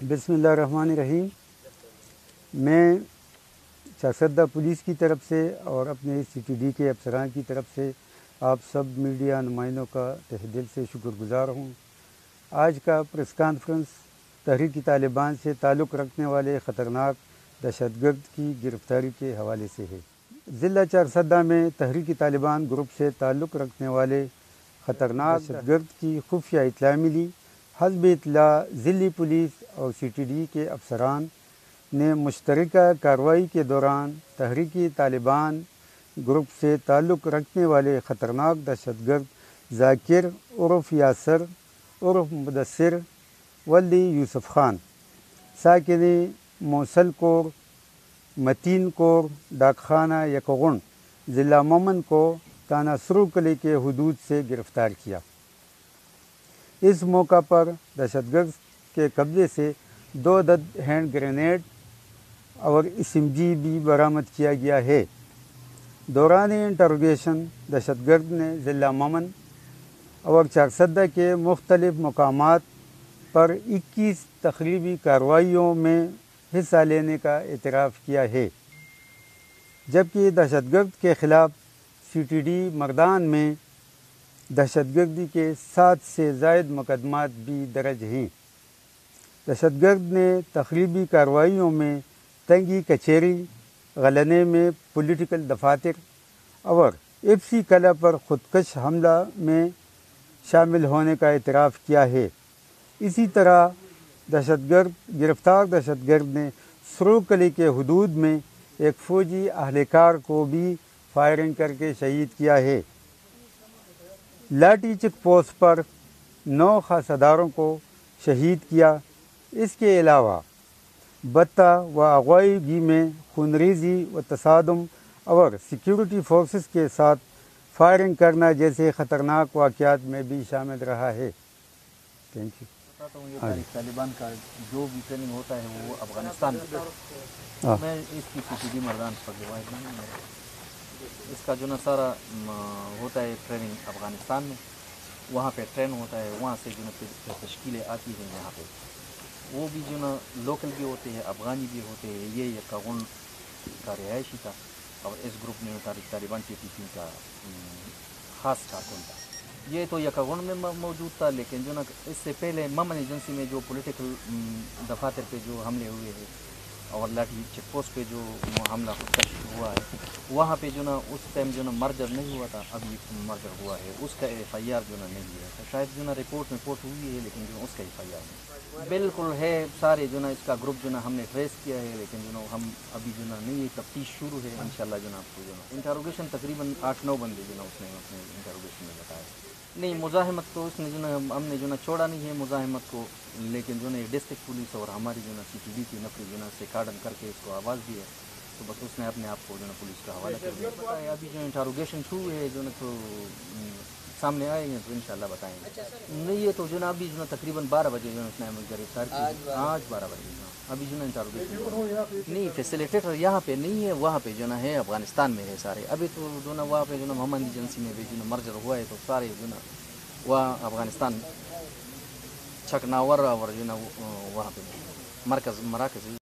بسم اللہ الرحمن الرحیم۔ میں چارسدہ پولیس کی طرف سے اور اپنے سی ٹی ڈی کے افسران کی طرف سے آپ سب میڈیا نمائندوں کا تہ دل سے شکر گزار ہوں۔ آج کا پریس کانفرنس تحریک طالبان سے تعلق رکھنے والے خطرناک دہشت گرد کی گرفتاری کے حوالے سے ہے۔ ضلع چارسدہ میں تحریک طالبان گروپ سے تعلق رکھنے والے خطرناک دہشت گرد کی خفیہ اطلاع ملی۔ حسب اطلاع ضلعی پولیس اور سی ٹی ڈی کے افسران نے مشترکہ کارروائی کے دوران تحریک طالبان گروپ سے تعلق رکھنے والے خطرناک دہشت گرد ذاکر عرف یاسر عرف مدثر ولی یوسف خان ساکن موصل کور متین کور ڈاک خانہ یکغن ضلع مومن کو تانہ سروکلی کے حدود سے گرفتار کیا۔ اس موقع پر دہشت گرد کے قبضے سے 2 عدد ہینڈ گرینیڈ اور SMG بھی برآمد کیا گیا ہے۔ دوران انٹروگیشن دہشت گرد نے ضلع مومن اور چارسدہ کے مختلف مقامات پر 21 تخریبی کارروائیوں میں حصہ لینے کا اعتراف کیا ہے، جبکہ دہشت گرد کے خلاف سی ٹی ڈی مردان میں دہشت گردی کے 7 سے زائد مقدمات بھی درج ہیں۔ دہشت گرد نے تخریبی کارروائیوں میں تنگی کچہری، غلنے میں پولیٹیکل دفاتر اور ایپسی کلا پر خودکش حملہ میں شامل ہونے کا اعتراف کیا ہے۔ اسی طرح گرفتار دہشت گرد نے سروکلی کے حدود میں ایک فوجی اہلکار کو بھی فائرنگ کر کے شہید کیا ہے۔ لاٹھی چیک پوسٹ پر 9 خاصداروں کو شہید کیا۔ اس کے علاوہ بتہ و اغوائی میں خونریزی و تصادم اور سیکیورٹی فورسز کے ساتھ فائرنگ کرنا جیسے خطرناک واقعات میں بھی شامل رہا ہے۔ Thank you. طالبان کا جو بھی ٹریننگ ہوتا ہے وہ افغانستان میں اس کی سی ٹی ڈی مردان اس کا جو نا سارا ہوتا ہے ٹریننگ افغانستان میں، وہاں پہ ٹرین ہوتا ہے، وہاں سے جو نا پھر تشکیلیں آتی ہیں یہاں پہ، وہ بھی جو نا لوکل بھی ہوتے ہیں، افغانی بھی ہوتے ہیں۔ یہ یکغن کا رہائشی تھا اور اس گروپ میں تحریک طالبان TTP کا خاص کارکن تھا۔ یہ تو یکغن میں موجود تھا، لیکن جو نا اس سے پہلے مومن ایجنسی میں جو پولیٹیکل دفاتر پہ جو حملے ہوئے ہیں اور لاٹھی چیک پوسٹ پہ جو حملہ خودکش ہوا ہے، وہاں پہ جو نا اس ٹائم جو نا مرجر نہیں ہوا تھا، ابھی مرجر ہوا ہے، اس کا FIR جو نا نہیں ہے، شاید جو نا رپورٹ ہوئی ہے لیکن جو اس کا FIR نہیں بالکل ہے۔ سارے جو نا اس کا گروپ جو نا ہم نے ٹریس کیا ہے، لیکن جو نا ہم ابھی جو نا نہیں تفتیش شروع ہے، انشاءاللہ جو نا آپ کو جو نا انٹروگیشن تقریباً 8-9 بندے جو نا اس نے اپنے انٹروگیشن میں بتایا۔ نہیں مزاحمت تو اس نے جو نا ہم نے جو نا چھوڑا نہیں ہے مزاحمت کو، لیکن جو نا ڈسٹرکٹ پولیس اور ہماری جو نا سی ٹی ڈی کی نفری جو نا سے کارڈن کر کے اس کو آواز دی ہے، تو بس اس نے اپنے آپ کو جو نا پولیس کا حوالہ کر دیا۔ ابھی جو انٹروگیشن شروع ہے جو نا تو سامنے آئے ہیں تو انشاءاللہ بتائیں گے۔ نہیں یہ تو جو نا ابھی جو نا تقریباً 12 بجے جو نا اس نے ہمیں گرفتار کیا، آج 12 بجے ابھی جو نا انٹروگیشن نہیں فیسیلیٹیٹر یہاں پہ نہیں ہے، وہاں پہ جو نا ہے افغانستان میں ہے سارے۔ ابھی تو جو نا وہاں پہ جو نا محمد ایجنسی میں بھی جو نا مرجر ہوا ہے، تو سارے جو نا وہاں افغانستان چھکناور اور جو نا وہاں پہ مراکز